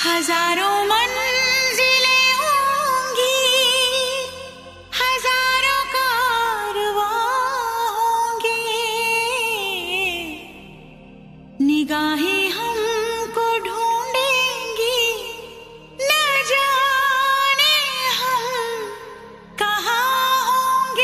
हजारों मंजिलें होंगी, हजारों कारवां होंगे, निगाहें हमको ढूंढेंगी, न जाने हम कहाँ होंगे।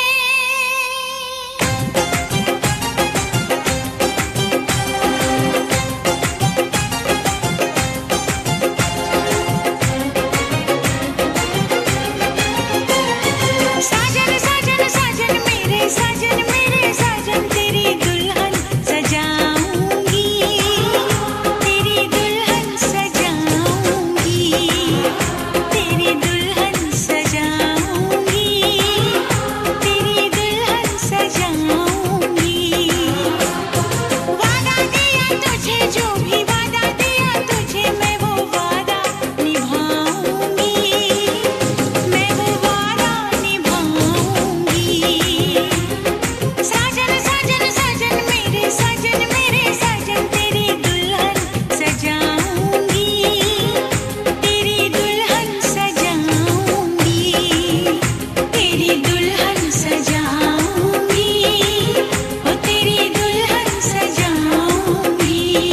साजन साजन साजन मेरे साजन तेरी दुल्हन सजाऊंगी, तेरी दुल्हन सजाऊंगी, तेरी दुल्हन सजाऊंगी, तेरी दुल्हन सजाऊंगी। वादा दिया तुझे, जो भी वादा दिया तुझे, मैं वो वादा निभाऊंगी, मैं वो वादा निभाऊंगी। साजन साजन साजन मेरे साजन तेरी दुल्हन सजाऊंगी, तेरी दुल्हन सजाऊंगी, तेरी दुल्हन सजाऊंगी, ओ तेरी दुल्हन सजाऊंगी।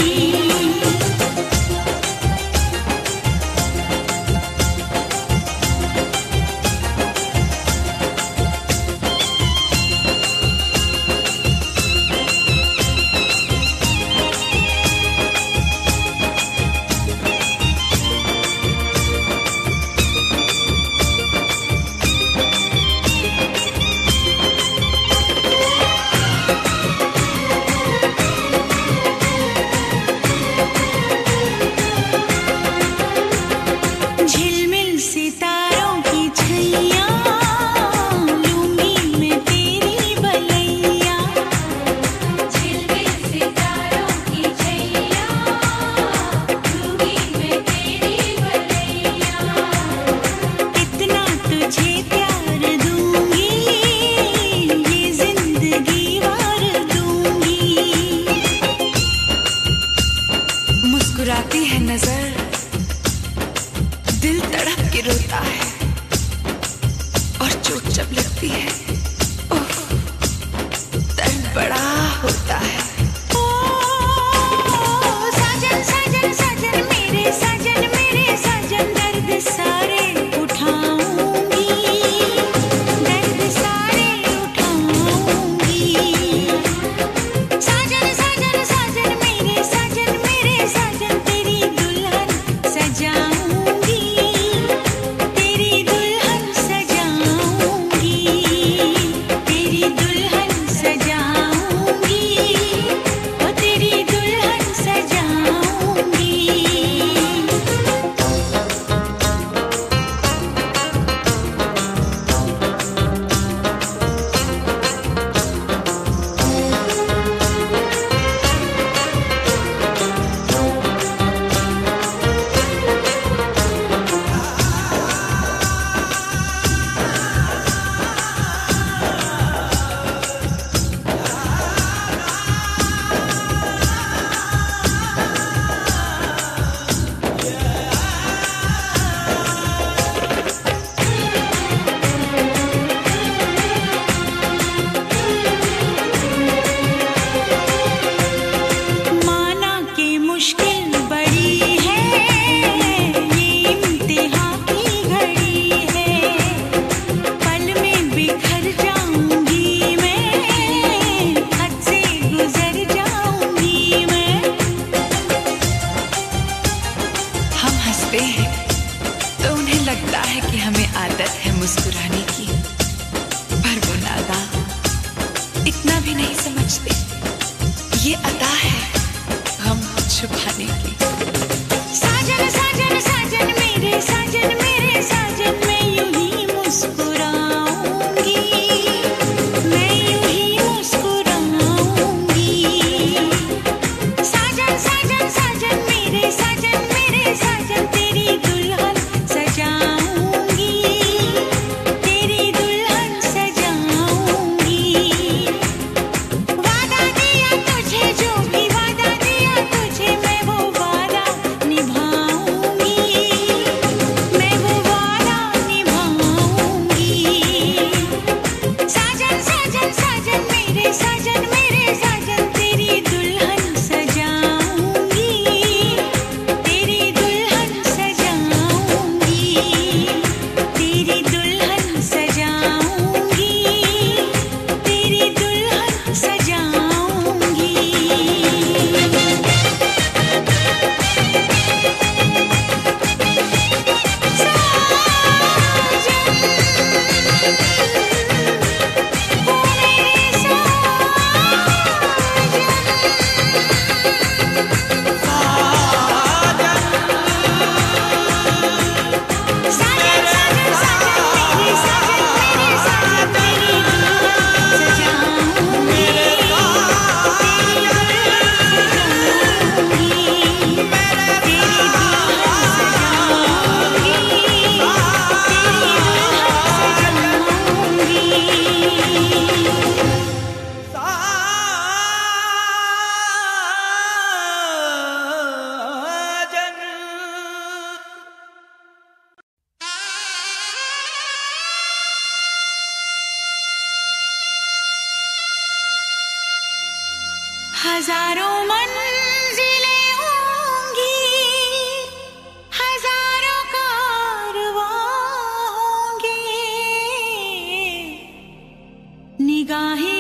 झिलमिल सितारों की छैया, लूंगी मैं तेरी बलैया, झिलमिल सितारों की छैया, लूंगी मैं तेरी बलैया। कितना तुझे प्यार दूंगी, ये जिंदगी वार दूंगी। मुस्कुराती है नजर, दिल तड़प के रोता है, और चोट जब लगती है, ओह, दर्द बड़ा होता है। ओ साजन साजन साजन मेरे साजन दर्द सारे उठाऊंगी, दर्द सारे उठाऊंगी। साजन साजन साजन मेरे साजन तेरी दुल्हन सजाऊंगी, तेरी दुल्हन सजाऊंगी, तेरी दुल्हन सजाऊंगी, ओ तेरी दुल्हन सजाऊंगी। माना कि मुश्किल बड़ी है, ये इम्तिहान की घड़ी है, पल में बिखर जाऊंगी मैं, हद से गुजर जाऊंगी मैं। हम हंसते हैं तो उन्हें लगता है कि हमें आदत है मुस्कुराने की, पर वो नादान इतना भी नहीं समझते, ये अदा है गम छुपाने की। साजन साजन साजन मेरे साजन मैं यूं ही मुस्कुराऊंगी, मैं यूं ही मुस्कुराऊंगी। साजन साजन साजन मेरे साजन तेरी दुल्हन सजाऊंगी, तेरी दुल्हन सजाऊंगी। वादा दिया तुझे, जो भी वादा दिया तुझे, मैं वो हजारों मंजिलें होंगी, हजारों कारवां होंगे, निगाहें